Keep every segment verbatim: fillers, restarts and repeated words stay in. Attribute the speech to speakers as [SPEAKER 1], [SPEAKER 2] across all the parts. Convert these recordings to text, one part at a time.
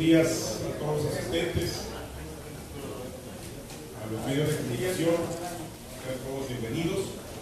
[SPEAKER 1] días a todos los asistentes, a los medios de comunicación, sean todos bienvenidos.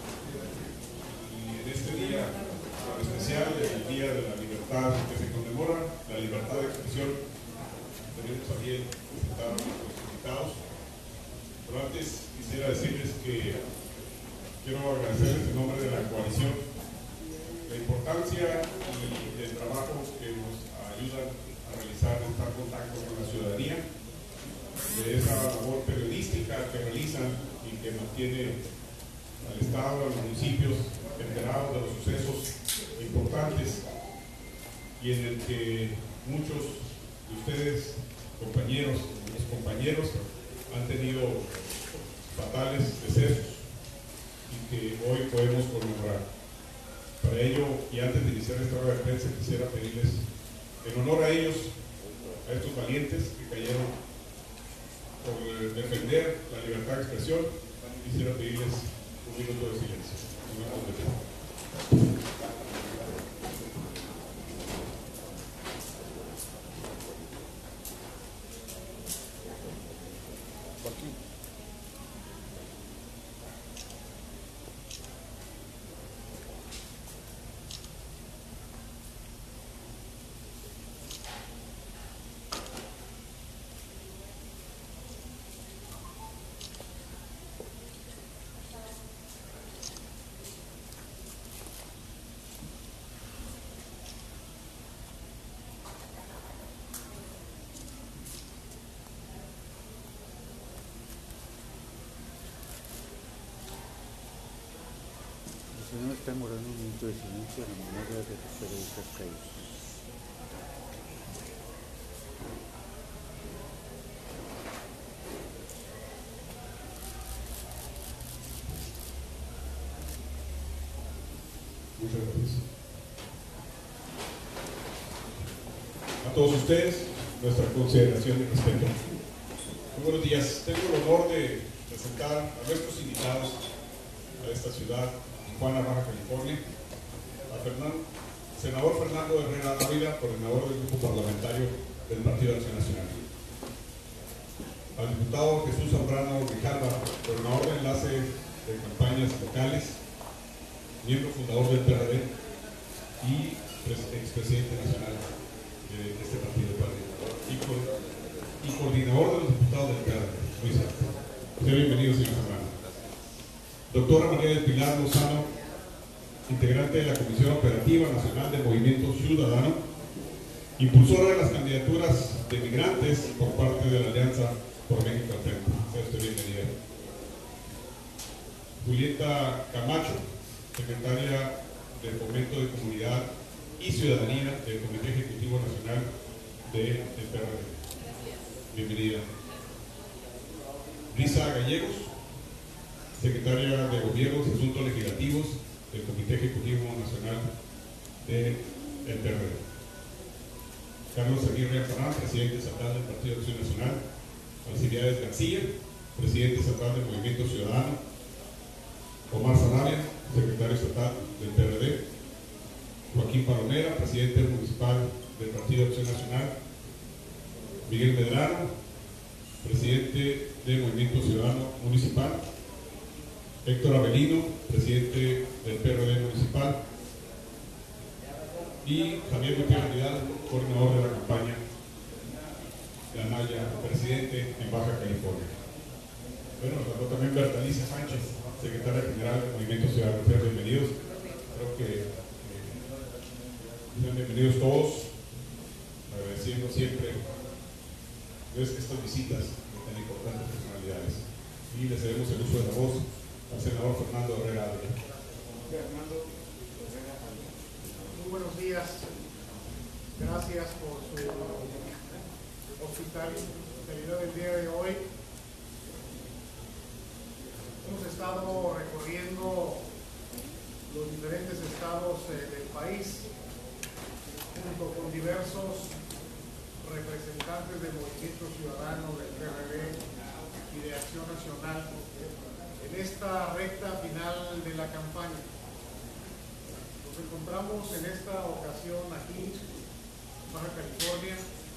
[SPEAKER 1] Y en este día en especial, el Día de la Libertad que se conmemora, la libertad de expresión, tenemos también presentar a nuestros invitados. Pero antes quisiera decirles que quiero agradecerles en nombre de la coalición la importancia y el trabajo que nos ayudan a realizar, de estar en contacto con la ciudadanía, de esa labor periodística que realizan y que mantiene al Estado, a los municipios enterados de los sucesos importantes, y en el que muchos de ustedes, compañeros, los compañeros, han tenido fatales decesos y que hoy podemos conmemorar. Para ello, y antes de iniciar esta rueda de prensa, quisiera pedirles, en honor a ellos, a estos valientes que cayeron por defender la libertad de expresión, quisiera pedirles un minuto de silencio. Un minuto de silencio.
[SPEAKER 2] Estamos dando un minuto de silencio a la memoria de los periodistas caídos.
[SPEAKER 1] Muchas gracias. A todos ustedes, nuestra consideración y respeto. Muy buenos días. Tengo el honor de presentar a nuestros invitados a esta ciudad, Tijuana, Baja California, a Fernando, senador Fernando Herrera Ávila, coordinador del Grupo Parlamentario del Partido de Acción Nacional; al diputado Jesús Zambrano Grijalva, coordinador de enlace de campañas locales, miembro fundador del P R D y expresidente nacional de este partido, y, co y coordinador de los diputados del P R D. Muy santo. Sea bienvenido, señor Zambrano. Doctora María del Pilar Lozano, integrante de la Comisión Operativa Nacional del Movimiento Ciudadano, impulsora de las candidaturas de migrantes por parte de la Alianza por México al Frente. Sea usted bienvenida. Julieta Camacho, secretaria de Fomento de Comunidad y Ciudadanía del Comité Ejecutivo Nacional del P R D. Bienvenida. Lisa Gallegos, secretaria de Gobiernos y Asuntos Legislativos del Comité Ejecutivo Nacional del P R D. Carlos Aguirre Alfarán, presidente estatal del Partido de Acción Nacional. Alcibiades García, presidente estatal del Movimiento Ciudadano. Omar Sarabia, secretario estatal del P R D. Joaquín Palomera, presidente municipal del Partido de Acción Nacional. Miguel Medrano, presidente del Movimiento Ciudadano Municipal. Héctor Avelino, presidente del P R D municipal, y Javier Gutiérrez Vidal, coordinador de la campaña de Anaya, presidente en Baja California. Bueno, nos habló también Bertalicia Sánchez, secretaria general del Movimiento Ciudadano. Sean bienvenidos. Creo que eh, sean bienvenidos todos, agradeciendo siempre pues, estas visitas de tan importantes personalidades. Y le cedemos el uso de la voz al senador Fernando Herrera Ávila.
[SPEAKER 3] Fernando Herrera Ávila. Muy buenos días. Gracias por su hospitalidad del día de hoy. Hemos estado recorriendo los diferentes estados eh, del país junto con diversos representantes del Movimiento Ciudadano, del P R D y de Acción Nacional en esta recta final de la campaña. Nos encontramos en esta ocasión aquí, en Baja California,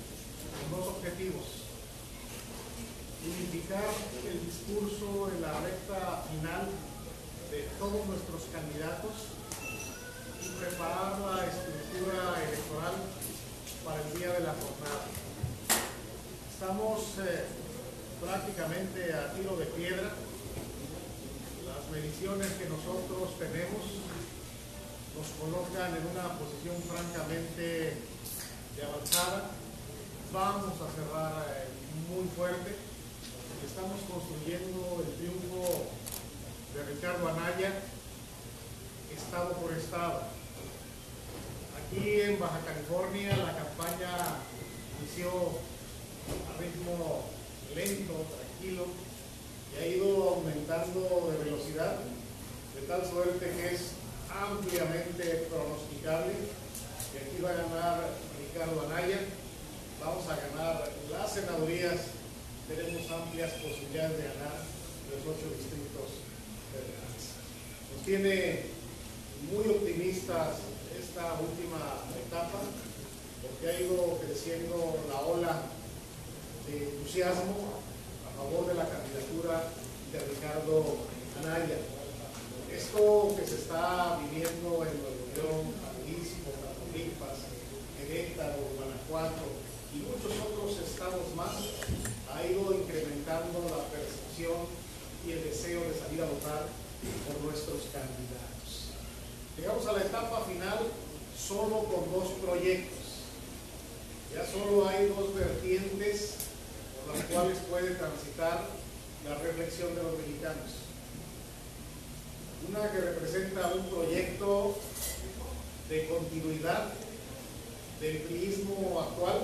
[SPEAKER 3] con dos objetivos: unificar el discurso en la recta final de todos nuestros candidatos y preparar la estructura electoral para el día de la jornada. Estamos eh, prácticamente a tiro de piedra. Las mediciones que nosotros tenemos nos colocan en una posición francamente de avanzada. Vamos a cerrar eh, muy fuerte. Estamos construyendo el triunfo de Ricardo Anaya, estado por estado. Aquí en Baja California la campaña inició a ritmo lento, tranquilo, y ha ido aumentando de velocidad, de tal suerte que es ampliamente pronosticable que aquí va a ganar Ricardo Anaya. Vamos a ganar las senadurías, tenemos amplias posibilidades de ganar los ocho distritos federales. Nos tiene muy optimistas esta última etapa, porque ha ido creciendo la ola de entusiasmo a favor de la candidatura de Ricardo Anaya. Esto que se está viviendo en Nuevo León, Jalisco, Tamaulipas, Querétaro, Guanajuato y muchos otros estados más ha ido incrementando la percepción y el deseo de salir a votar por nuestros candidatos. Llegamos a la etapa final solo con dos proyectos. Ya solo hay dos vertientes por las cuales puede transitar la reflexión de los mexicanos. Una que representa un proyecto de continuidad del priismo actual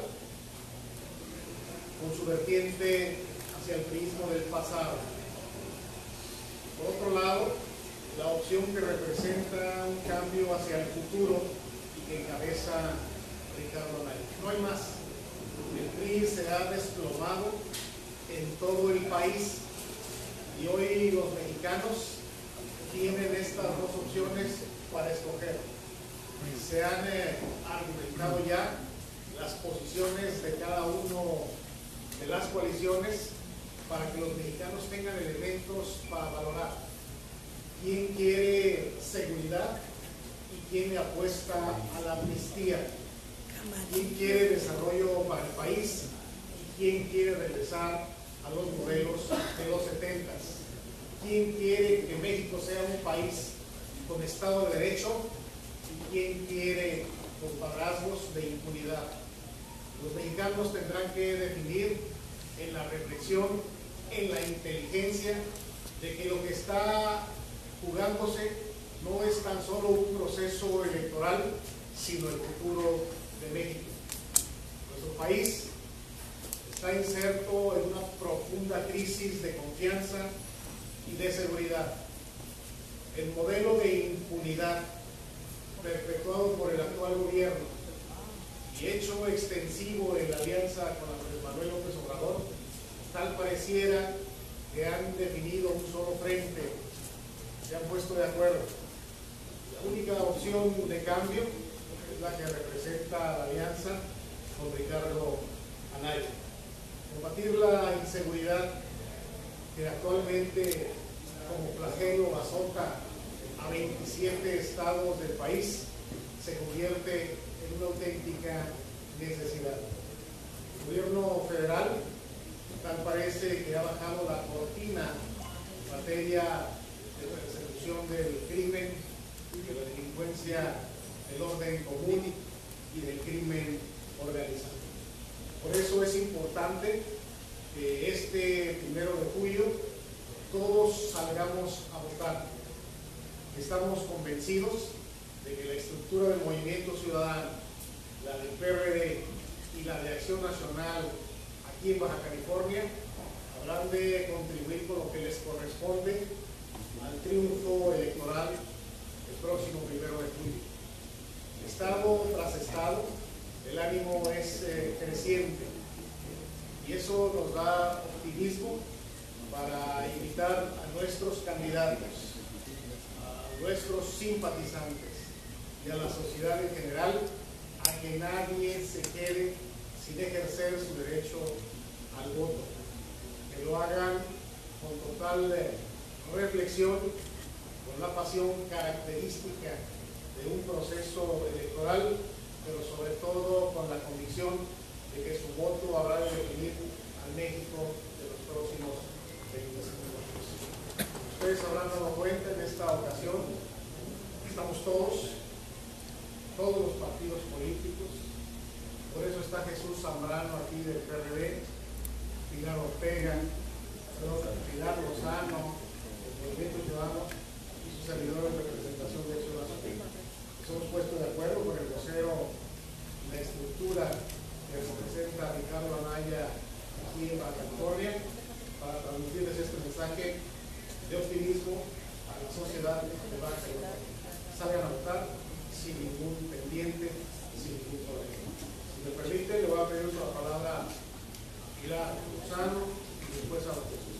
[SPEAKER 3] con su vertiente hacia el priismo del pasado. Por otro lado, la opción que representa un cambio hacia el futuro y que encabeza Ricardo Anaya. No hay más. El P R I se ha desplomado en todo el país y hoy los mexicanos tienen estas dos opciones para escoger. Se han eh, argumentado ya las posiciones de cada uno de las coaliciones para que los mexicanos tengan elementos para valorar quién quiere seguridad y quién le apuesta a la amnistía, quién quiere desarrollo para el país y quién quiere regresar a los modelos de los setentas, quién quiere que México sea un país con Estado de Derecho y quién quiere compadrazgos de impunidad. Los mexicanos tendrán que definir en la reflexión, en la inteligencia, de que lo que está jugándose no es tan solo un proceso electoral, sino el futuro de México. Nuestro país está inserto en una profunda crisis de confianza y de seguridad. El modelo de impunidad perpetuado por el actual gobierno y hecho extensivo en la alianza con Andrés Manuel López Obrador, tal pareciera que han definido un solo frente, se han puesto de acuerdo. La única opción de cambio es la que representa la alianza con Ricardo Anaya. Combatir la inseguridad que actualmente como flagelo azota a veintisiete estados del país se convierte en una auténtica necesidad. El gobierno federal tal parece que ha bajado la cortina en materia de persecución del crimen, de la delincuencia, del orden común y del crimen organizado. Por eso es importante que este primero de julio todos salgamos a votar. Estamos convencidos de que la estructura del Movimiento Ciudadano, la del P R D y la de Acción Nacional aquí en Baja California, habrán de contribuir con lo que les corresponde al triunfo electoral el próximo primero de julio. Estado tras estado, el ánimo es eh, creciente y eso nos da optimismo para invitar a nuestros candidatos, a nuestros simpatizantes y a la sociedad en general a que nadie se quede sin ejercer su derecho al voto, que lo hagan con total eh, reflexión, con la pasión característica de un proceso electoral, pero sobre todo con la convicción de que su voto habrá de definir al México de los próximos veinticinco años. Ustedes habrán dado cuenta en esta ocasión, estamos todos, todos los partidos políticos, por eso está Jesús Zambrano aquí del P R D, Pilar Ortega, Pilar Lozano, el Movimiento Ciudadano y sus servidores de representación de Hecho Nacional. Nos hemos puesto de acuerdo con el vocero, la estructura que representa Ricardo Anaya aquí en Baja California, para transmitirles este mensaje de optimismo a la sociedad de Baja California. Salgan a votar sin ningún pendiente, sin ningún problema. Si me permite, le voy a pedir la palabra a Pilar Lozano y después a la Jesús.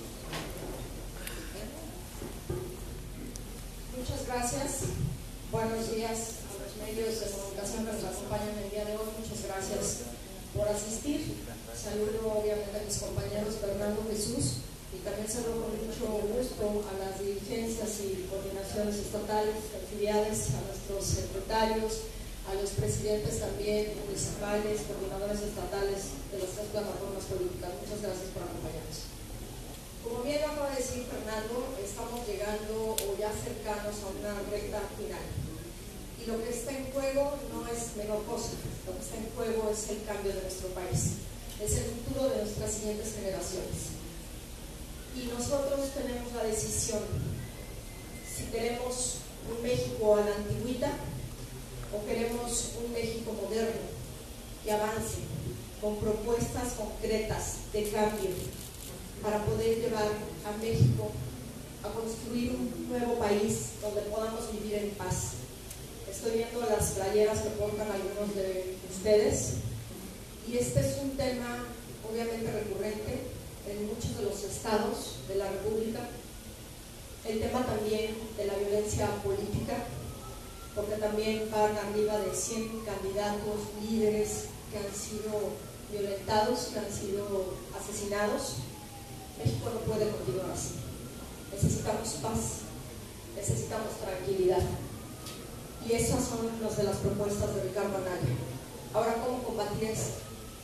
[SPEAKER 4] Muchas gracias. Buenos días a los medios de comunicación que nos acompañan el día de hoy. Muchas gracias por asistir. Saludo obviamente a mis compañeros Fernando, Jesús, y también saludo con mucho gusto a las dirigencias y coordinaciones estatales, actividades, a nuestros secretarios, a los presidentes también municipales, coordinadores estatales de las tres plataformas políticas. Muchas gracias por acompañarnos. Como bien lo acaba de decir Fernando, estamos llegando o ya cercanos a una recta final. Y lo que está en juego no es menor cosa, lo que está en juego es el cambio de nuestro país, es el futuro de nuestras siguientes generaciones. Y nosotros tenemos la decisión si queremos un México a la antigüita o queremos un México moderno que avance con propuestas concretas de cambio para poder llevar a México a construir un nuevo país donde podamos vivir en paz. Estoy viendo las playeras que portan algunos de ustedes y este es un tema obviamente recurrente en muchos de los estados de la República. El tema también de la violencia política, porque también van arriba de cien candidatos, líderes que han sido violentados, que han sido asesinados. México no puede continuar así. Necesitamos paz, necesitamos tranquilidad. Y esas son las de las propuestas de Ricardo Anaya. Ahora, ¿cómo combatir esto?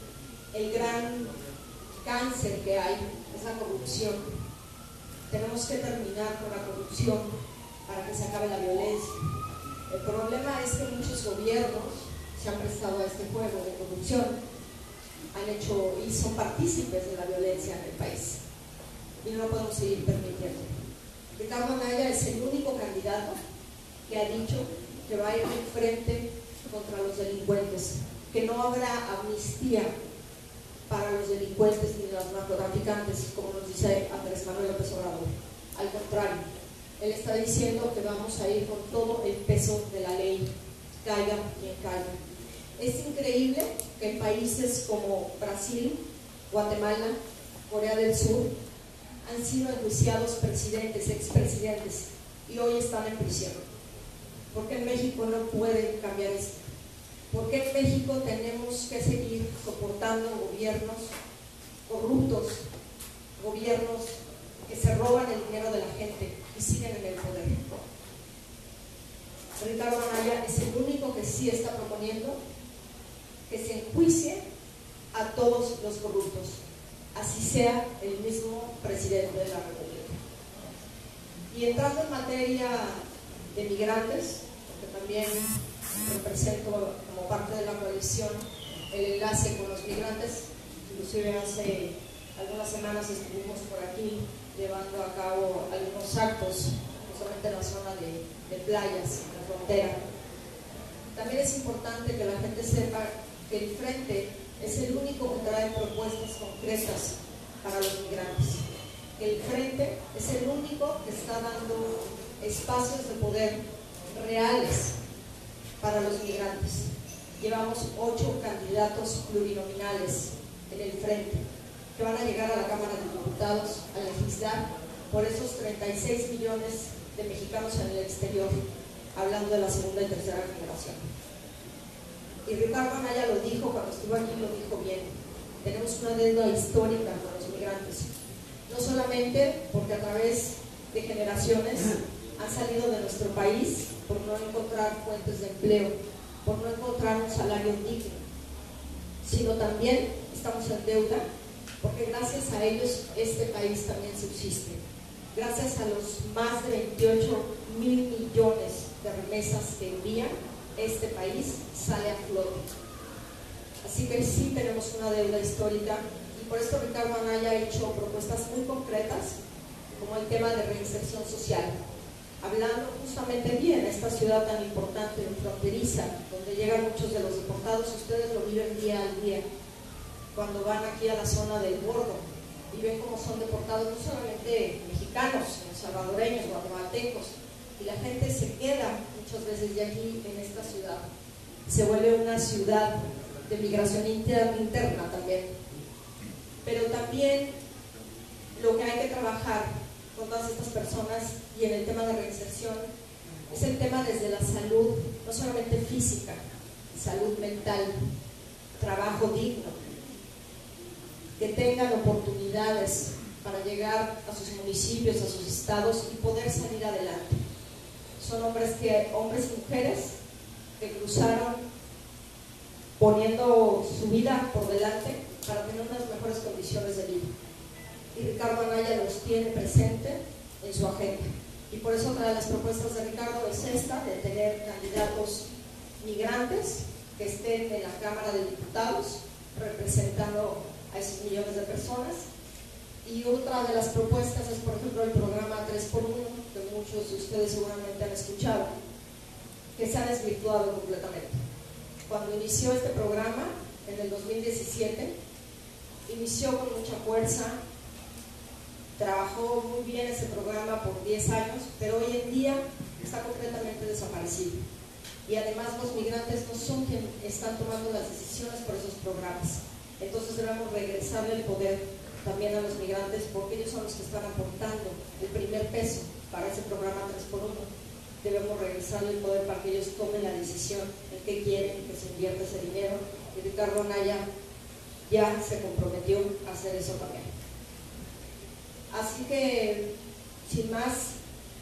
[SPEAKER 4] El gran cáncer que hay es la corrupción. Tenemos que terminar con la corrupción para que se acabe la violencia. El problema es que muchos gobiernos se han prestado a este juego de corrupción, han hecho y son partícipes de la violencia en el país. Y no lo podemos seguir permitiendo. Ricardo Anaya es el único candidato que ha dicho que va a ir de frente contra los delincuentes, que no habrá amnistía para los delincuentes ni los narcotraficantes, como nos dice Andrés Manuel López Obrador. Al contrario, él está diciendo que vamos a ir con todo el peso de la ley, caiga quien caiga. Es increíble que en países como Brasil, Guatemala, Corea del Sur, han sido enjuiciados presidentes, expresidentes, y hoy están en prisión. ¿Por qué en México no puede cambiar esto? ¿Por qué en México tenemos que seguir soportando gobiernos corruptos, gobiernos que se roban el dinero de la gente y siguen en el poder? Ricardo Anaya es el único que sí está proponiendo que se enjuicie a todos los corruptos, así sea el mismo presidente de la República. Y entrando en materia de migrantes, porque también represento como parte de la coalición el enlace con los migrantes, inclusive hace algunas semanas estuvimos por aquí llevando a cabo algunos actos, justamente en la zona de, de playas, en la frontera. También es importante que la gente sepa que el Frente es el único que trae propuestas concretas para los migrantes. El Frente es el único que está dando espacios de poder reales para los migrantes. Llevamos ocho candidatos plurinominales en el Frente que van a llegar a la Cámara de Diputados a legislar por esos treinta y seis millones de mexicanos en el exterior, hablando de la segunda y tercera generación. Y Ricardo Anaya lo dijo cuando estuvo aquí, lo dijo bien. Tenemos una deuda histórica con los migrantes. No solamente porque a través de generaciones han salido de nuestro país por no encontrar fuentes de empleo, por no encontrar un salario digno, sino también estamos en deuda porque gracias a ellos este país también subsiste. Gracias a los más de veintiocho mil millones de remesas que envían, este país sale a flote. Así que sí tenemos una deuda histórica y por esto Ricardo Anaya ha hecho propuestas muy concretas como el tema de reinserción social, hablando justamente bien de esta ciudad tan importante, fronteriza, donde llegan muchos de los deportados. Ustedes lo viven día al día cuando van aquí a la zona del Bordo y ven cómo son deportados no solamente mexicanos, sino salvadoreños, guatemaltecos, y la gente se queda muchas veces de aquí en esta ciudad. Se vuelve una ciudad de migración inter interna también. Pero también lo que hay que trabajar con todas estas personas y en el tema de reinserción es el tema desde la salud, no solamente física, salud mental, trabajo digno, que tengan oportunidades para llegar a sus municipios, a sus estados y poder salir adelante. Son hombres, que, hombres y mujeres que cruzaron poniendo su vida por delante para tener unas mejores condiciones de vida. Y Ricardo Anaya los tiene presente en su agenda. Y por eso una de las propuestas de Ricardo es esta, de tener candidatos migrantes que estén en la Cámara de Diputados representando a esos millones de personas. Y otra de las propuestas es, por ejemplo, el programa tres por uno, que muchos de ustedes seguramente han escuchado, que se ha desvirtuado completamente. Cuando inició este programa, en el dos mil diecisiete, inició con mucha fuerza, trabajó muy bien ese programa por diez años, pero hoy en día está completamente desaparecido. Y además los migrantes no son quienes están tomando las decisiones por esos programas. Entonces debemos regresarle el poder también a los migrantes, porque ellos son los que están aportando el primer peso para ese programa tres por uno. Debemos regresarle el poder para que ellos tomen la decisión en qué quieren que se invierta ese dinero. Y Ricardo Anaya ya se comprometió a hacer eso también. Así que, sin más,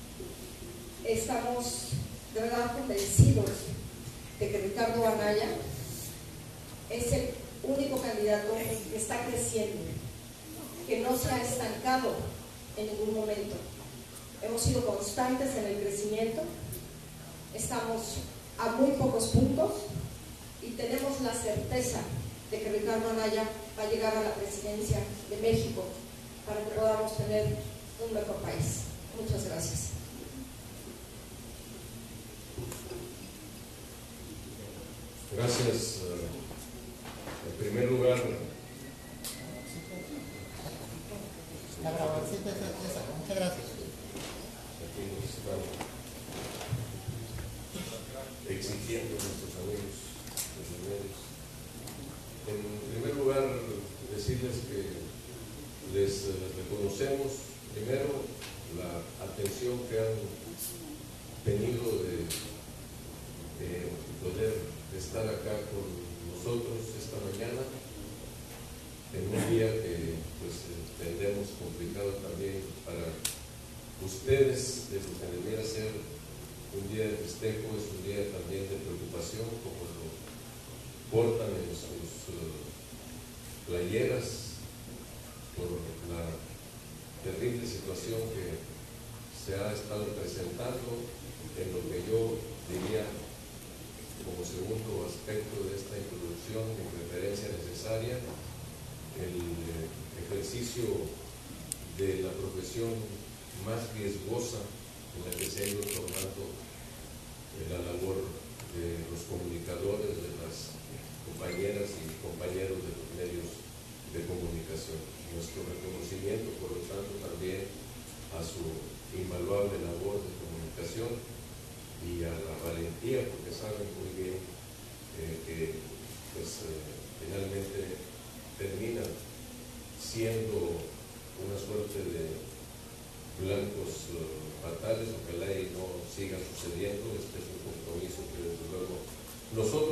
[SPEAKER 4] estamos de verdad convencidos de que Ricardo Anaya es el único candidato que está creciendo, que no se ha estancado en ningún momento. Hemos sido constantes en el crecimiento, estamos a muy pocos puntos y tenemos la certeza de que Ricardo Anaya va a llegar a la presidencia de México para que podamos tener un mejor país. Muchas gracias.
[SPEAKER 5] Gracias. En primer lugar,
[SPEAKER 6] la grabación es esa. Muchas gracias.
[SPEAKER 5] Aquí nos están exigiendo nuestros amigos los medios. En primer lugar, decirles que les reconocemos primero la atención que han tenido de, de poder estar acá con nosotros esta mañana en un día que pues entendemos complicado también para ustedes, de lo que debiera ser un día de festejo, es un día también de preocupación, como lo portan en sus uh, playeras por la terrible situación que se ha estado presentando, en lo que yo diría como segundo aspecto de esta introducción, en referencia necesaria, el eh, ejercicio de la profesión más riesgosa en la que se ha ido tomando eh, la labor de los comunicadores, de las compañeras y compañeros de los medios de comunicación. Nuestro reconocimiento, por lo tanto, también a su invaluable labor de comunicación y a la valentía, porque saben muy bien eh, que pues, eh, finalmente termina siendo una suerte de blancos uh, fatales, ojalá y no siga sucediendo. Este es un compromiso que desde luego nosotros tenemos.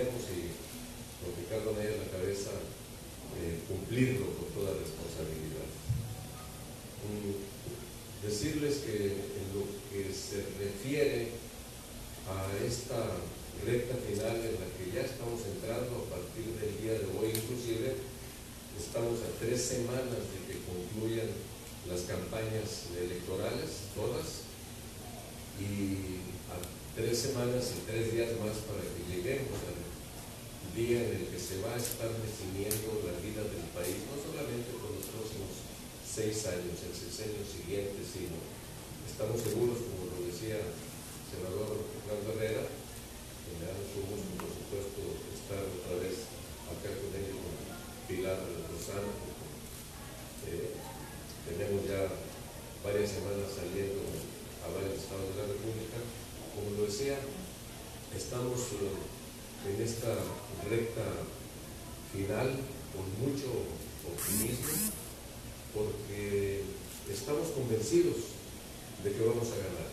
[SPEAKER 5] prometemos, y con Ricardo Anaya a la cabeza, eh, cumplirlo con toda responsabilidad. Um, decirles que en lo que se refiere a esta recta final en la que ya estamos entrando a partir del día de hoy, inclusive estamos a tres semanas de que concluyan las campañas electorales, todas, y a tres semanas y tres días más para que lleguemos al día en el que se va a estar definiendo la vida del país, no solamente por los próximos seis años, el sexenio siguiente, sino estamos seguros, como lo decía el senador Fernando Herrera, que me da mucho gusto, por supuesto, estar otra vez acá con él, con Pilar Lozano. Eh, tenemos ya varias semanas saliendo a varios estados de la República. Como lo decía, estamos uh, en esta recta final con mucho optimismo, porque estamos convencidos de que vamos a ganar.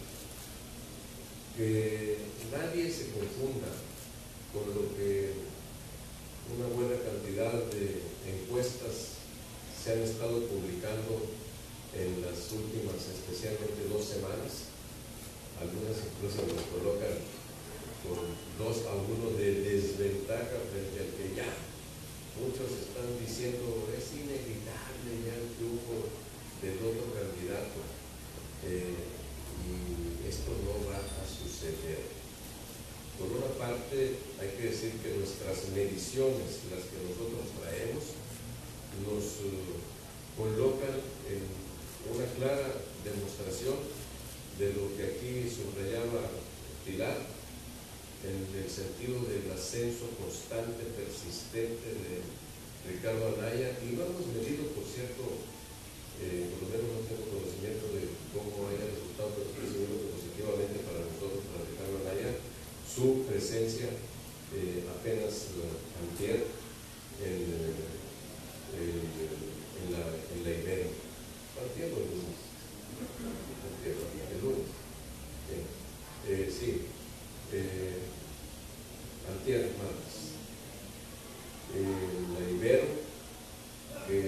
[SPEAKER 5] Que nadie se confunda con lo que una buena cantidad de encuestas se han estado publicando en las últimas, especialmente dos semanas. Algunas incluso nos colocan con dos a uno de desventaja frente al que ya muchos están diciendo es inevitable ya el triunfo del otro candidato. Eh, y esto no va a suceder. Por una parte, hay que decir que nuestras mediciones, las que nosotros traemos, nos uh, colocan en una clara demostración de lo que aquí subrayaba Pilar, en el sentido del ascenso constante, persistente de Ricardo Anaya, y lo hemos medido, por cierto, eh, por lo menos no tengo conocimiento de cómo haya resultado, pero estoy seguro que positivamente para nosotros, para Ricardo Anaya, su presencia eh, apenas uh, antier en, eh, en, la, en la Ibero. Antier o el lunes. Antier, el lunes. Eh, eh, sí. Eh, antier martes. Eh, la Ibero, que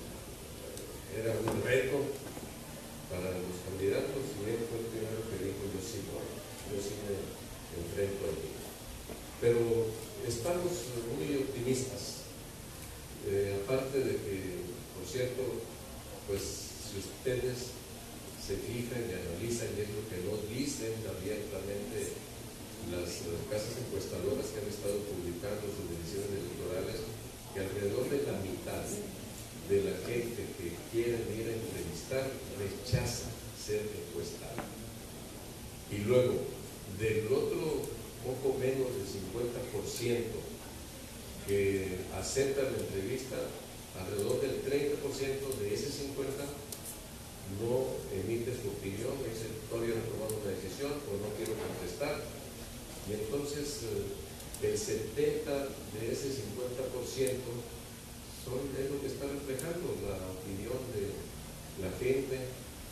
[SPEAKER 5] era un reto para los candidatos, y él fue el primero que dijo yo sí, yo sí me enfrento a ello. Pero estamos muy optimistas, eh, aparte de que, por cierto, pues si ustedes se fijan y analizan, y es lo que nos dicen abiertamente las uh, casas encuestadoras que han estado publicando sus mediciones electorales, que alrededor de la mitad de la gente que quieren ir a entrevistar rechaza ser encuestada. Y luego, del otro poco menos del cincuenta por ciento que acepta la entrevista, alrededor del treinta por ciento de ese cincuenta por ciento no emite su opinión, dice todavía no he tomado una decisión o no quiero contestar. Y entonces el setenta por ciento de ese cincuenta por ciento son, es lo que está reflejando la opinión de la gente,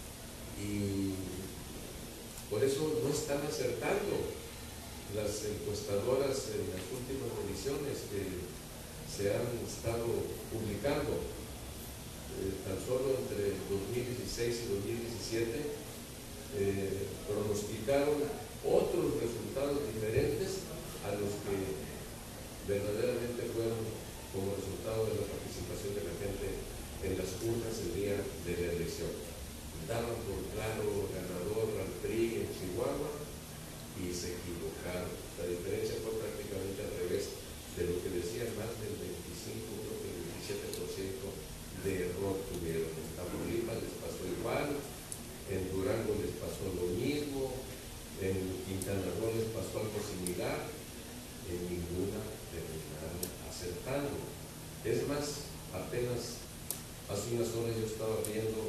[SPEAKER 5] y por eso no están acertando las encuestadoras en las últimas mediciones que se han estado publicando. Eh, tan solo entre dos mil dieciséis y dos mil diecisiete eh, pronosticaron otros resultados diferentes a los que verdaderamente fueron como resultado de la participación de la gente en las urnas el día de la elección. Daban por claro ganador al P R I en Chihuahua y se equivocaron. La diferencia fue prácticamente al revés de lo que decían, más del veinticinco, creo que el veintisiete por ciento de error tuvieron. En Tamaulipas les pasó igual, en Durango les pasó lo mismo, en Quintana Roo les pasó algo similar, en ninguna terminaron acertando. Es más, apenas hace unas horas yo estaba viendo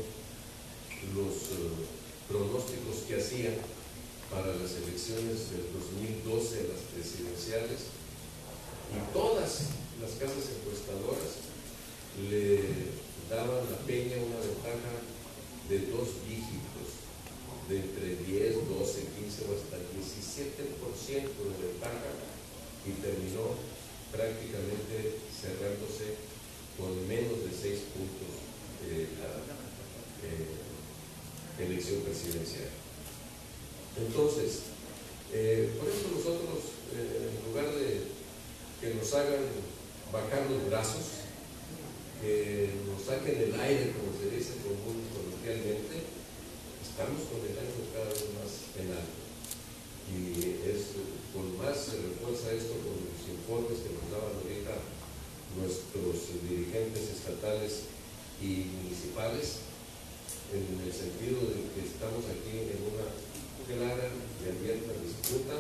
[SPEAKER 5] los uh, pronósticos que hacían para las elecciones del dos mil doce, las presidenciales, y todas las casas encuestadoras le daban a Peña una ventaja de dos dígitos, de entre diez, doce, quince o hasta diecisiete por ciento de ventaja y terminó prácticamente cerrándose con menos de seis puntos eh, la eh, elección presidencial. Entonces, eh, por eso nosotros, eh, en lugar de que nos hagan bajar los brazos, que nos saquen el aire, como se dice común coloquialmente, estamos con el ánimo cada vez más en alto. Y es, con más se refuerza esto con los informes que nos daban ahorita nuestros dirigentes estatales y municipales, en el sentido de que estamos aquí en una clara y abierta disputa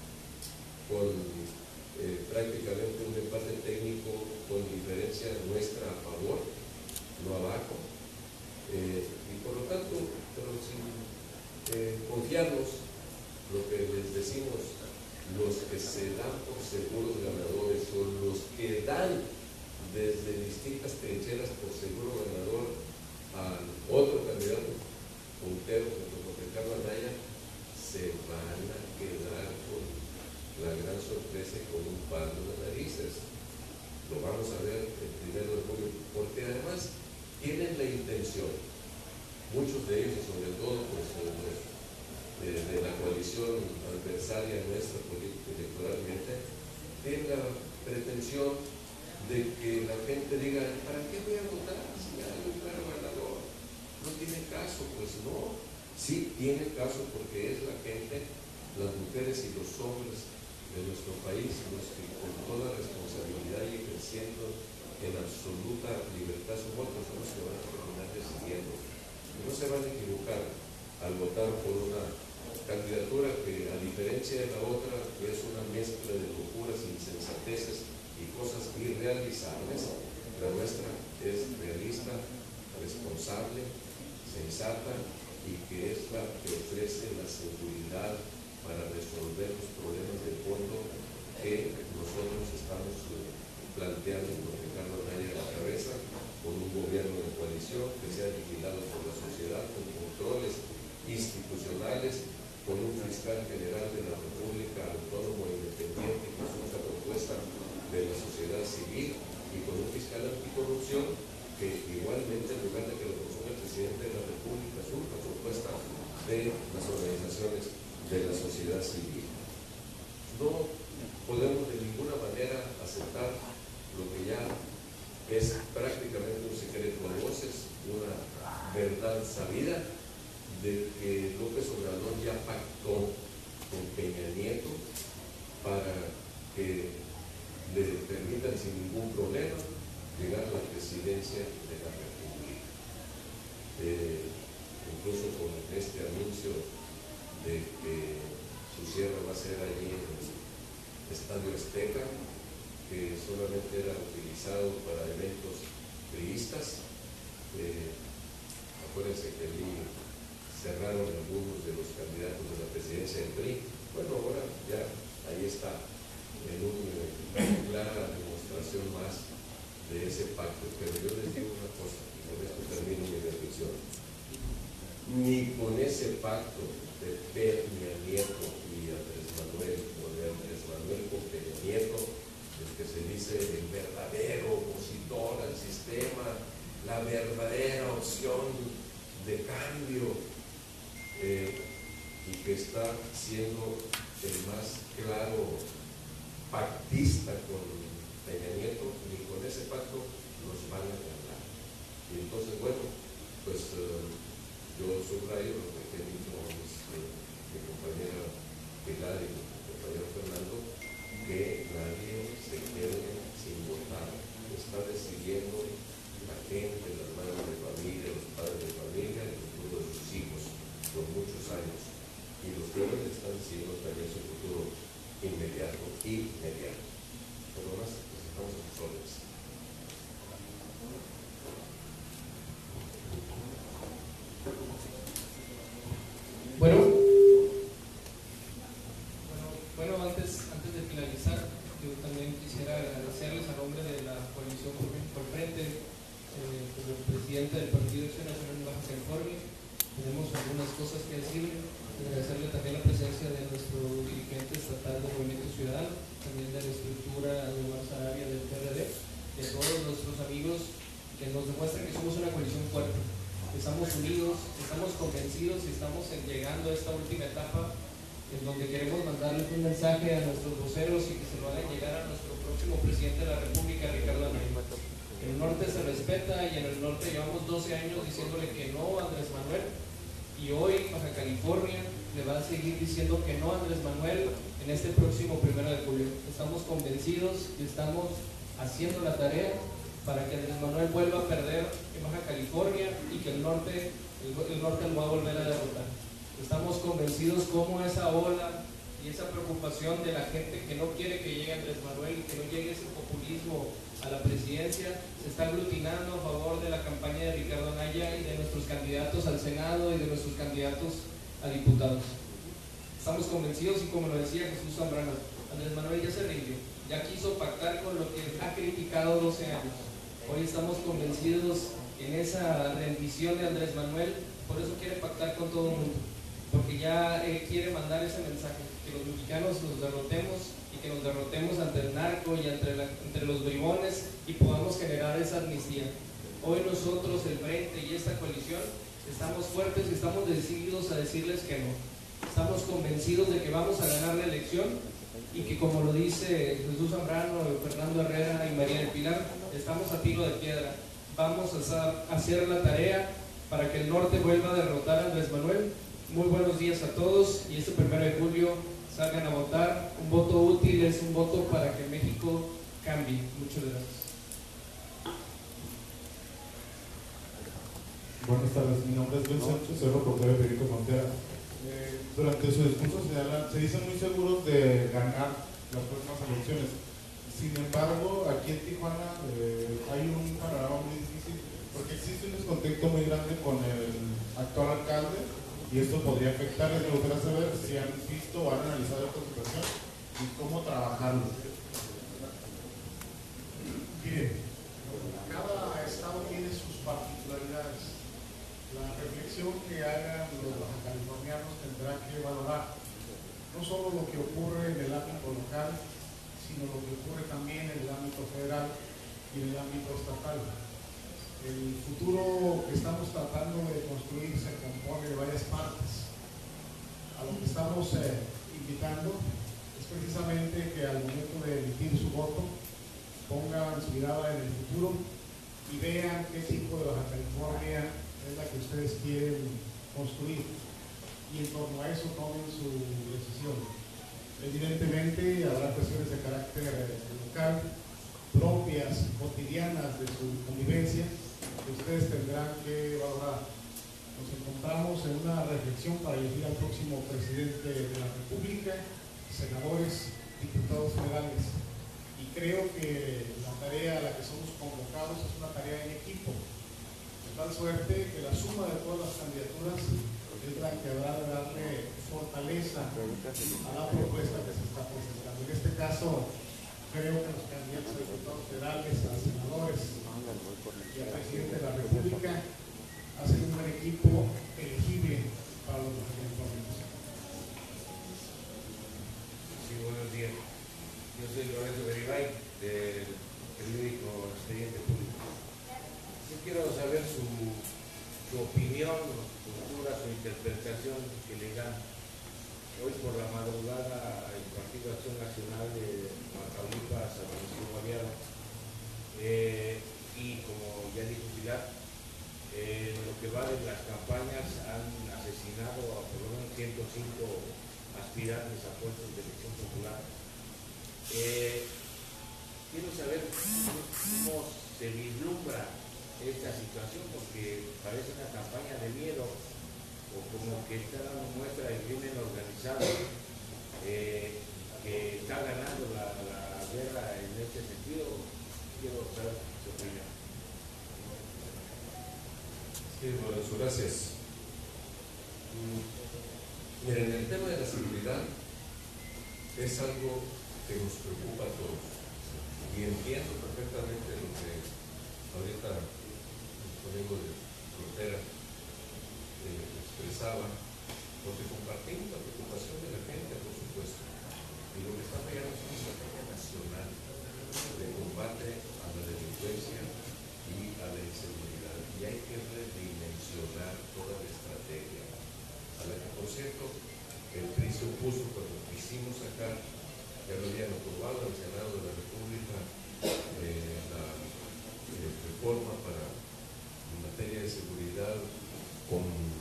[SPEAKER 5] con eh, prácticamente un empate técnico con diferencia nuestra a favor, no abajo, eh, y por lo tanto, pero sin eh, confiarnos, lo que les decimos, los que se dan por seguros ganadores o los que dan desde distintas trincheras por seguro ganador a otro candidato puntero como Ricardo Anaya, se van a quedar con la gran sorpresa y con un palo en las narices. Lo vamos a ver el primero de julio, porque además tienen la intención, muchos de ellos, sobre todo pues, los De, de la coalición adversaria nuestra política electoralmente, tiene la pretensión de que la gente diga, ¿para qué voy a votar si hay un claro ganador? No tiene caso. Pues no, sí tiene caso, porque es la gente, las mujeres y los hombres de nuestro país los que con toda responsabilidad y ejerciendo en absoluta libertad su voto son los que van a terminar decidiendo. Y no se van a equivocar al votar por una candidatura que, a diferencia de la otra, que es una mezcla de locuras, insensateces y cosas irrealizables, la nuestra es realista, responsable, sensata y que es la que ofrece la seguridad para resolver los problemas de fondo que nosotros estamos planteando con Ricardo Anaya a la cabeza, con un gobierno de coalición que sea vigilado por la sociedad, con controles institucionales, con un fiscal general de la República autónomo e independiente que surja propuesta de la sociedad civil, y con un fiscal anticorrupción que igualmente, en lugar de que lo proponga el presidente de la República, surja propuesta de las organizaciones de la sociedad civil. No podemos de ninguna manera aceptar lo que ya es prácticamente un secreto a voces, una verdad sabida, de que López Obrador ya pactó con Peña Nieto para que le permitan sin ningún problema llegar a la presidencia de la República. Eh, incluso con este anuncio de que su cierre va a ser allí en el Estadio Azteca, que solamente era utilizado para eventos priistas. Eh, acuérdense que allí cerraron algunos de los candidatos de la presidencia del P R I. Bueno, ahora ya ahí está, en una clara demostración más de ese pacto. Pero yo les digo una cosa, y con esto termino mi reflexión. Ni con ese pacto de Peña Nieto y Andrés Manuel, o de Andrés Manuel con Peña Nieto, el que se dice el verdadero opositor al sistema, la verdadera opción de cambio, Eh, y que está siendo el más claro pactista con Peña Nieto, ni con ese pacto nos van a ganar. Y entonces, bueno, pues eh, yo subrayo lo que han dicho mis, eh, mi compañera Pilar y mi compañero Fernando, que nadie se quede sin votar. Está decidiendo la gente, las madres de familia, los padres de familia, el futuro de sus hijos por muchos años, y los jóvenes están diciendo también su futuro inmediato y mediano. Por lo más, pues estamos a sus órdenes.
[SPEAKER 7] Bueno, bueno, bueno antes, antes de finalizar, yo también quisiera agradecerles a nombre de la coalición por frente, eh, como presidente del Partido de Acción Nacional en Baja California. Tenemos algunas cosas que decir agradecerle también la presencia de nuestro dirigente estatal del Movimiento Ciudadano, también de la estructura de Barça Área del P R D, y a todos nuestros amigos que nos demuestran que somos una coalición fuerte, que estamos unidos, estamos convencidos y estamos llegando a esta última etapa en donde queremos mandarles un mensaje a nuestros voceros y que se lo hagan llegar a nuestro próximo presidente de la República, Ricardo Anaya. En el norte se respeta y en el norte llevamos doce años diciéndole que no a Andrés Manuel, y hoy Baja California le va a seguir diciendo que no a Andrés Manuel en este próximo primero de julio. Estamos convencidos y estamos haciendo la tarea para que Andrés Manuel vuelva a perder en Baja California y que el norte, el, el norte lo va a volver a derrotar. Estamos convencidos como esa ola y esa preocupación de la gente que no quiere que llegue Andrés Manuel y que no llegue ese populismo a la presidencia, se está aglutinando a favor de la campaña de Ricardo Anaya y de nuestros candidatos al Senado y de nuestros candidatos a diputados. Estamos convencidos y como lo decía Jesús Zambrano, Andrés Manuel ya se rindió, ya quiso pactar con lo que ha criticado doce años. Hoy estamos convencidos en esa rendición de Andrés Manuel, por eso quiere pactar con todo el mundo, porque ya eh, quiere mandar ese mensaje, que los mexicanos nos derrotemos y que nos derrotemos ante el narco y entre, la, entre los bribones y podamos generar esa amnistía. Hoy nosotros, el Frente y esta coalición, estamos fuertes y estamos decididos a decirles que no. Estamos convencidos de que vamos a ganar la elección y que, como lo dice Jesús Zambrano, Fernando Herrera y María del Pilar, estamos a tiro de piedra. Vamos a hacer la tarea para que el norte vuelva a derrotar a Andrés Manuel. Muy buenos días a todos y este primero de julio salgan a votar. Un voto útil es un voto para que México cambie. Muchas gracias.
[SPEAKER 8] Buenas tardes, mi nombre es Luis Sánchez, soy reportero de Perico Frontera. Eh, durante su discurso se, habla, se dicen muy seguros de ganar las próximas elecciones. Sin embargo, aquí en Tijuana eh, hay un panorama muy difícil porque existe un descontento muy grande con el actual alcalde y esto podría afectar. Me gustaría saber si han visto o han analizado esta situación y cómo trabajarlo.
[SPEAKER 3] Mire, cada estado tiene sus particularidades. La reflexión que hagan los bajacalifornianos tendrá que valorar no solo lo que ocurre en el ámbito local, sino lo que ocurre también en el ámbito federal y en el ámbito estatal. El futuro que estamos tratando de construir se compone de varias partes. A lo que estamos eh, invitando es precisamente que al momento de emitir su voto pongan su mirada en el futuro y vean qué tipo de Baja California es la que ustedes quieren construir y en torno a eso tomen su decisión. Evidentemente habrá cuestiones de carácter local, propias, cotidianas de su convivencia, que ustedes tendrán que valorar. Nos encontramos en una reflexión para elegir al próximo presidente de la República, senadores, diputados federales, y creo que la tarea a la que somos convocados es una tarea en equipo, de tal suerte que la suma de todas las candidaturas es la que habrá de darle fortaleza a la propuesta que se está presentando. En este caso, creo que los candidatos a diputados federales, a senadores y al presidente de la República hacen un buen equipo elegible para los mexicanos.
[SPEAKER 9] Sí, buenos días. Yo soy Lorenzo Beribay, del periódico Expediente Público. Yo quiero saber su, su opinión, su postura, su interpretación que le dan. Hoy por la madrugada el Partido Acción Nacional de Tamaulipas amaneció variado. Eh, y como ya dijo Pilar, eh, en lo que va de las campañas han asesinado a por lo menos ciento cinco aspirantes a puestos de elección popular. Eh, quiero saber cómo se vislumbra esta situación, porque parece una campaña de miedo o como que está dando muestra del crimen organizado, eh, que está ganando la, la guerra en este sentido. Quiero saber su opinión.
[SPEAKER 10] Sí, Lorenzo, gracias. Miren, el tema de la seguridad es algo que nos preocupa a todos y entiendo perfectamente lo que ahorita el colega de Frontera eh, expresaba porque compartimos la preocupación de la gente, por supuesto, y lo que está fallando es una estrategia nacional de combate a la delincuencia y a la inseguridad, y hay que redimensionar toda la estrategia, a la que, por cierto, el P R I se opuso cuando quisimos sacar, ya lo habían aprobado en el Senado de la República, eh, la eh, reforma para en materia de seguridad con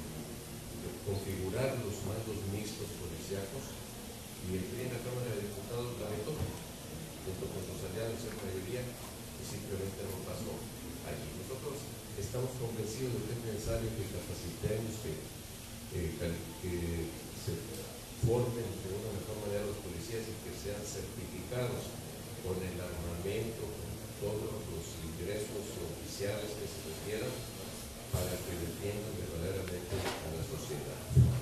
[SPEAKER 10] configurar los mandos mixtos policíacos, y el P R I en la Cámara de Diputados la vetó junto con sus aliados en mayoría, y simplemente no pasó allí. Nosotros estamos convencidos de que es necesario que capacitemos, que, eh, que se formen de una mejor manera los policías y que sean certificados con el armamento, con todos los ingresos oficiales que se requieran para que defiendan verdaderamente a la sociedad.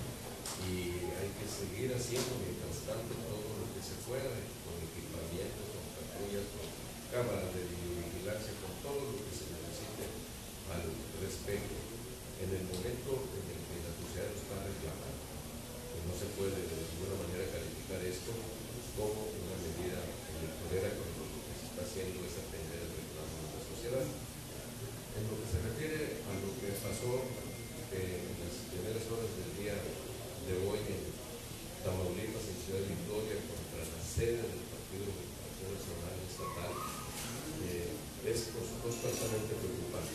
[SPEAKER 10] Y hay que seguir haciendo mientras tanto todo lo que se pueda, con equipamientos, con patrullas, con cámaras de videovigilancia, con todo lo que se necesite al respecto. En el momento en el que la sociedad lo está reclamando, pues no se puede de ninguna manera calificar esto como una medida electoral, cuando lo que se está haciendo es atender el reclamo de la sociedad. En lo que se refiere a lo que pasó eh, en las primeras horas del día de hoy en Tamaulipas, en Ciudad Victoria, contra la sede del Partido de Recuperación Nacional Estatal, eh, es por supuesto altamente preocupante.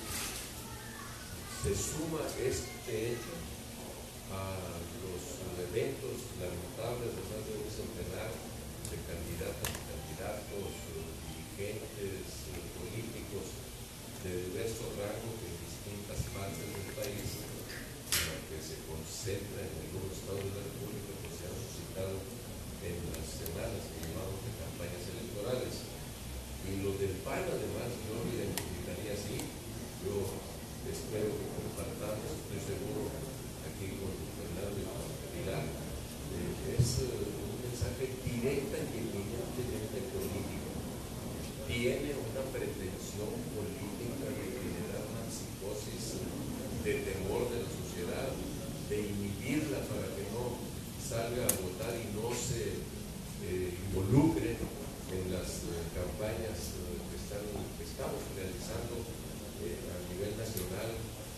[SPEAKER 10] Se suma este hecho a los eventos lamentables de más de un centenar de candidatas y candidatos, dirigentes políticos de diversos rangos en distintas partes del país, que se concentra en algunos estados de la República, que se han suscitado en las semanas que llevamos de campañas electorales. Y lo del P A N, además, yo lo identificaría así. Yo espero que compartamos, estoy seguro, aquí con Fernando y con Pilar, eh, es uh, un mensaje directa y eminentemente político. Tiene una pretensión política de generar una psicosis de temor de la sociedad, de inhibirla para que no salga a votar y no se eh, involucre en las eh, campañas eh, que, están, que estamos realizando eh, a nivel nacional,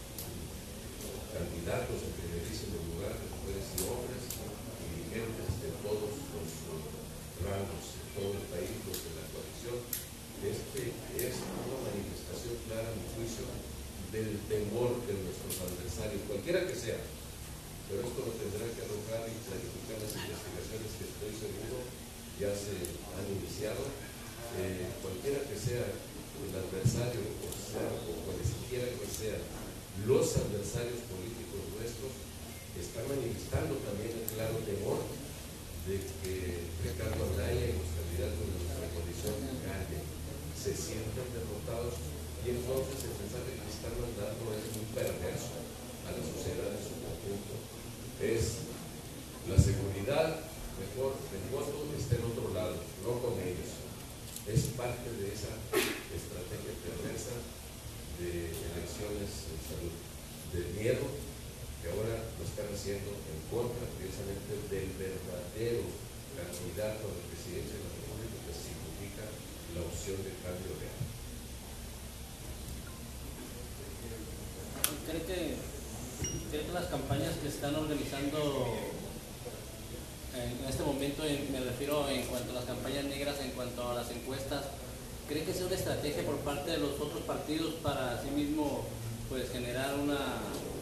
[SPEAKER 10] candidatos en primerísimo lugar, mujeres y hombres, y dirigentes de todos los uh, rangos de todo el país, los de la coalición. Este es una manifestación clara, a mi juicio, del temor de nuestros adversarios, cualquiera que sea, pero esto lo tendrá que arrojar y clarificar las investigaciones que estoy seguro ya se han iniciado. Eh, cualquiera que sea el adversario, o sea, o cualesquiera que sean los adversarios políticos nuestros, están manifestando también el claro temor de que Ricardo Anaya y los candidatos de nuestra coalición ganen, se sientan derrotados, y entonces el mensaje que están mandando es muy perverso a la sociedad en su conjunto. Es la seguridad, mejor, el voto está en otro lado, no con ellos. Es parte de esa estrategia perversa de elecciones en salud, del miedo que ahora lo están haciendo en contra precisamente del verdadero candidato a la presidencia de la República, que significa la opción de cambio real.
[SPEAKER 11] ¿Cree que, cree que las campañas que están organizando en este momento, en, me refiero en cuanto a las campañas negras, en cuanto a las encuestas, cree que es una estrategia por parte de los otros partidos para sí mismo pues generar una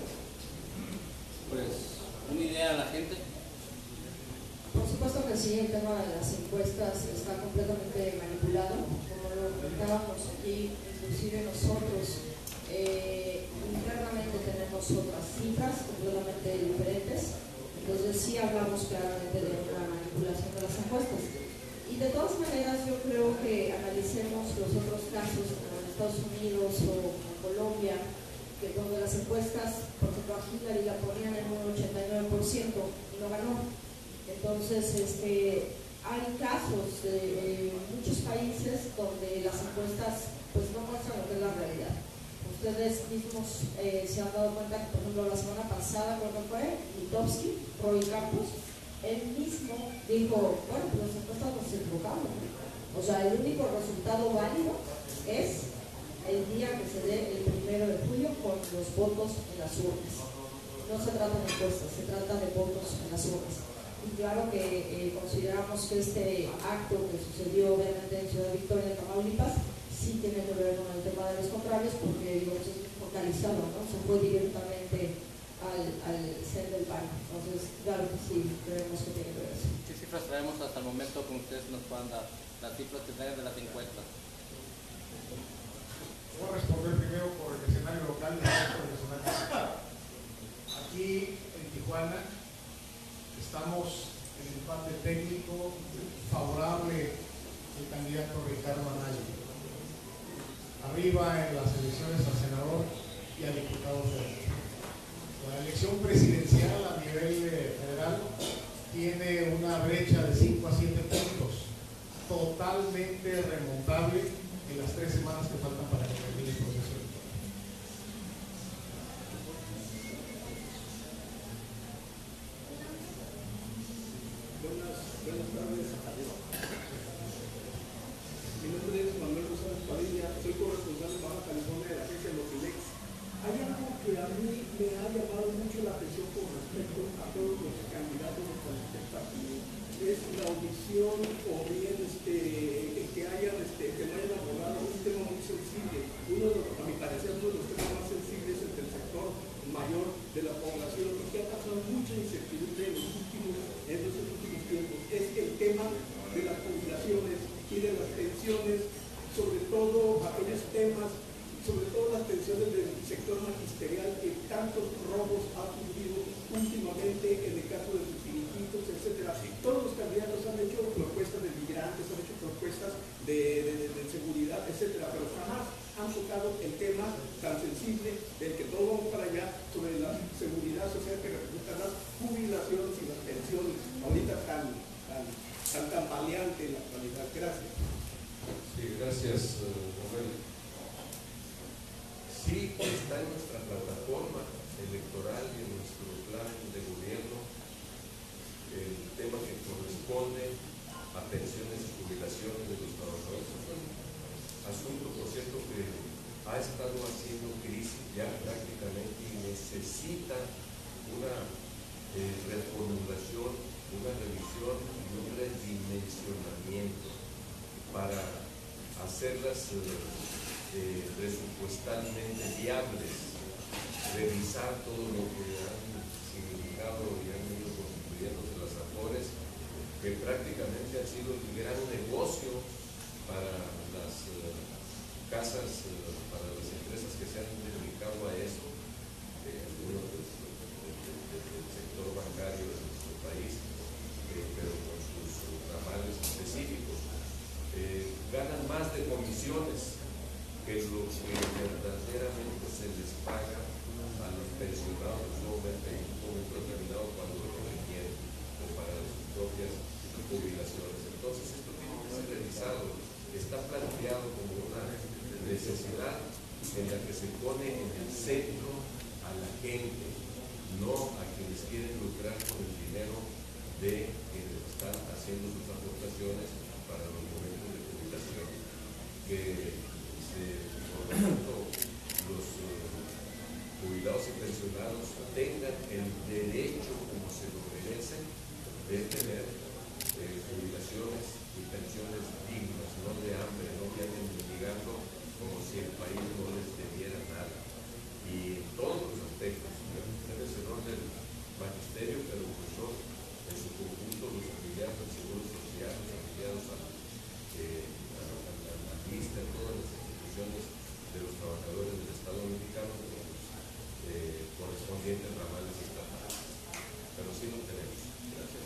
[SPEAKER 11] pues una idea a la gente?
[SPEAKER 4] Por supuesto que sí, el tema de las encuestas está completamente manipulado, como lo comentábamos aquí, inclusive nosotros eh, internamente tenemos otras cifras completamente diferentes, entonces sí hablamos claramente de una manipulación de las encuestas. Y de todas maneras yo creo que analicemos los otros casos como en Estados Unidos o en Colombia, que donde las encuestas, por ejemplo, a Hillary la ponían en un ochenta y nueve por ciento y no ganó. Entonces, este, hay casos de eh, muchos países donde las encuestas pues no muestran lo que es la realidad. Por ustedes mismos eh, se han dado cuenta que, por ejemplo, la semana pasada, creo que fue, Litovsky, Roy Campos, él mismo dijo, bueno, pues las encuestas no se equivocaron. O sea, el único resultado válido es el día que se dé el primero de julio con los votos en las urnas. No se trata de encuestas, se trata de votos en las urnas. Y claro que eh, consideramos que este acto que sucedió obviamente en Ciudad Victoria, en Tamaulipas, sí tiene que ver con el tema de los contrarios, porque digo, es focalizado, ¿no? Se fue directamente al, al C E N del P A N. Entonces, claro que sí, creemos que tiene que ver eso.
[SPEAKER 11] ¿Qué cifras traemos hasta el momento que ustedes nos puedan dar? Las cifras que traen de las encuestas.
[SPEAKER 3] Voy a responder primero por el escenario local y después por el escenario nacional. Aquí en Tijuana estamos en el empate técnico favorable al candidato Ricardo Anaya. Arriba en las elecciones al senador y al diputado federal. La elección presidencial a nivel federal tiene una brecha de cinco a siete puntos, totalmente remontable en las tres semanas que faltan para que termine el proceso electoral.
[SPEAKER 12] Buenas, buenas tardes. Mi nombre es Manuel Rosales Padilla, soy corresponsal en Baja California de la agencia Notilex. Hay algo que a mí me ha llamado mucho la atención con respecto a todos los candidatos de cualquier partido. Es la omisión o bien este, que hayan, este, que no hayan abordado un tema muy sensible. Uno de los, a mi parecer, uno de los temas más sensibles entre el sector mayor de la población, y que ha pasado mucha incertidumbre en los últimos, en los últimos tiempos, es el tema de las jubilaciones y de las pensiones, sobre todo aquellos temas, sobre todo las pensiones del sector magisterial que tantos robos ha sufrido últimamente en el caso de sus finiquitos, etcétera. Todos los candidatos han hecho propuestas de migrantes, han hecho propuestas de, de, de, de seguridad, etcétera, pero jamás han tocado el tema tan sensible del que todos vamos para allá, sobre la seguridad social que representan las jubilaciones y las pensiones, ahorita tan, tan, tan tambaleante en la actualidad. Gracias.
[SPEAKER 5] Sí, gracias, Manuel. Sí, está en nuestra plataforma electoral y en nuestro plan de gobierno el tema que corresponde a pensiones y jubilaciones de los trabajadores. Es un asunto, por cierto, que ha estado haciendo crisis ya prácticamente y necesita una eh, reformulación, una revisión y un redimensionamiento para hacerlas eh, Eh, presupuestalmente viables, revisar todo lo que han significado y han ido constituyendo las afores, que prácticamente han sido el gran negocio para las uh, casas, uh, para las empresas que se han dedicado a eso, eh, algunos del, del, del, del sector bancario de nuestro país, eh, pero con sus ramales específicos. Eh, ganan más de comisiones que lo que verdaderamente se les paga a los pensionados en un momento determinado cuando lo requieren o para sus propias jubilaciones. Entonces esto tiene que ser revisado. Está planteado como una necesidad en la que se pone en el centro a la gente, no a quienes quieren lucrar con el dinero de quienes están haciendo sus aportaciones para los momentos de jubilación. Que por lo tanto los uh, jubilados y pensionados tengan el derecho, como se lo merecen, de tener eh, jubilaciones y pensiones dignas, no de hambre, no que anden mendigando como si el país no les debiera nada. Y en todos los aspectos, en el error del magisterio, pero pues son en su conjunto los afiliados al Seguro Social, los afiliados a, eh, a, a, a la lista, todas las de los trabajadores del Estado mexicano con los eh, correspondientes ramales estatales. Pero sí lo tenemos. Gracias.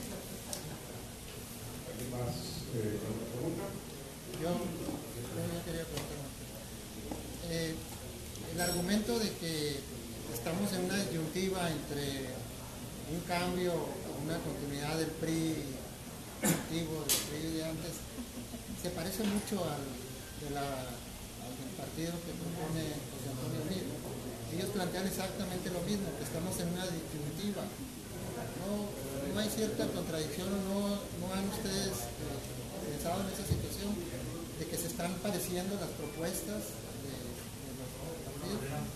[SPEAKER 1] ¿Alguien más eh, con una pregunta?
[SPEAKER 6] Yo, yo quería preguntar. Eh, el argumento de que estamos en una disyuntiva entre un cambio o una continuidad del P R I antiguo, del P R I de antes, se parece mucho al de la al partido que propone José Antonio Meade. Ellos plantean exactamente lo mismo, que estamos en una disyuntiva. No, no hay cierta contradicción, no, no han ustedes eh, pensado en esa situación de que se están pareciendo las propuestas de, de los partidos.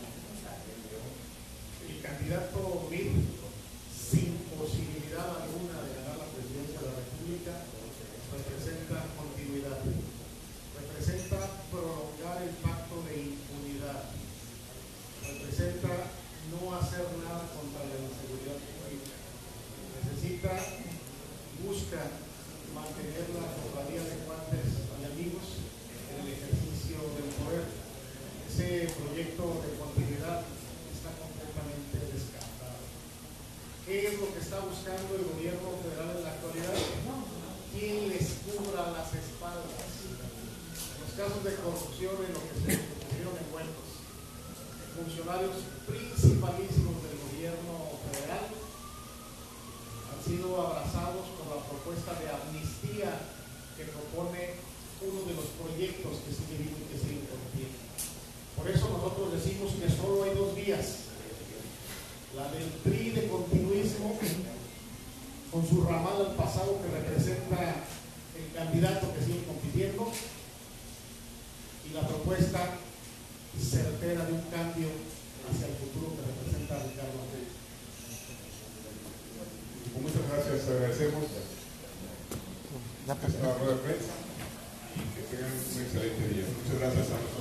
[SPEAKER 3] El candidato Meade, sin posibilidad alguna de ganar la presidencia de la República, representa continuidad, representa prolongar el pacto de impunidad, representa no hacer nada contra la inseguridad pública, necesita, busca mantener la cofradía de cuates y amigos en el ejercicio del poder. Ese proyecto de continuidad está completamente descartado. ¿Qué es lo que está buscando el gobierno federal en la actualidad? ¿Quién les cubra las espaldas? En los casos de corrupción en los que se pusieron envueltos, funcionarios principalísimos del gobierno federal han sido abrazados por la propuesta de amnistía que propone uno de los proyectos que sigue vivo y que sigue corriendo. Por eso nosotros decimos que solo hay dos vías: la del P R I de continuismo, con su ramal al pasado que representa el candidato que sigue compitiendo, y la propuesta certera de un cambio hacia el futuro que representa Ricardo Anaya.
[SPEAKER 1] Muchas gracias, agradecemos esta rueda de prensa y que tengan un excelente día. Muchas gracias a